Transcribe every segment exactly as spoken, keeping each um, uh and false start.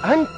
أنت؟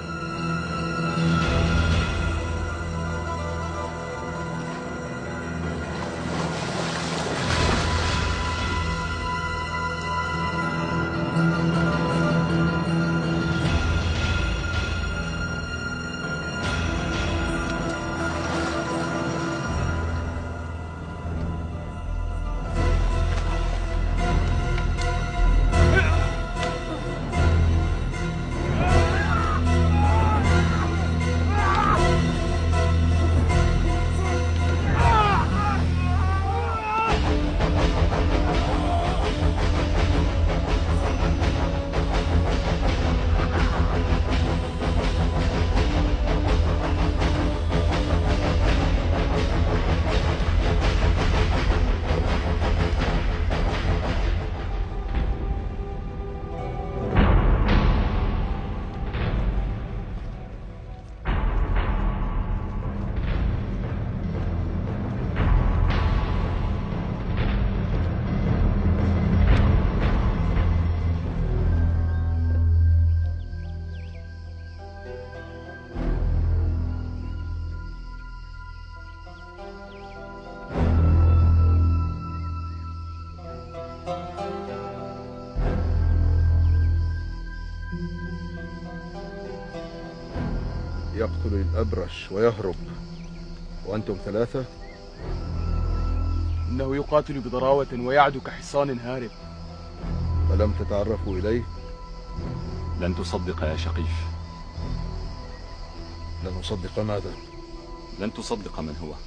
يقتل الأبرش ويهرب وأنتم ثلاثة؟ إنه يقاتل بضراوة ويعدو كحصان هارب. فلم تتعرفوا إليه؟ لن تصدق يا شقيف. لن أصدق ماذا؟ لن تصدق من هو.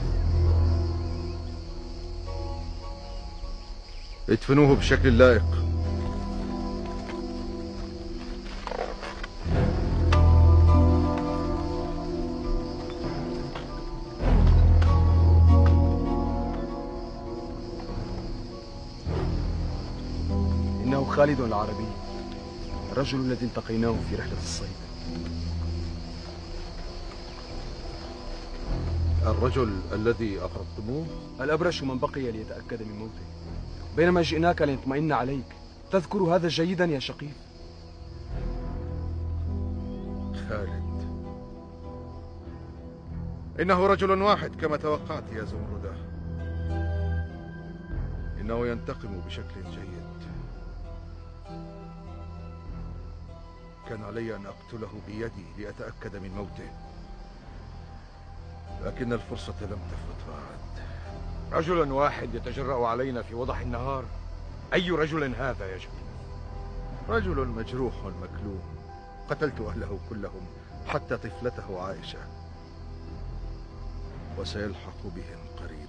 ادفنوه بشكل لائق. إنه خالد العربي، الرجل الذي التقيناه في رحلة الصيد. الرجل الذي أخرجتموه؟ الأبرش من بقي ليتأكد من موته، بينما جئناك لنطمئن عليك. تذكر هذا جيدا يا شقيق؟ خالد، إنه رجل واحد كما توقعت يا زمردة. إنه ينتقم بشكل جيد. كان علي أن أقتله بيدي لأتأكد من موته، لكن الفرصة لم تفت بعد. رجل واحد يتجرأ علينا في وضح النهار؟ أي رجل هذا يا شقيق؟ رجل مجروح مكلوم، قتلت أهله كلهم حتى طفلته عائشة، وسيلحق بهم قريبا.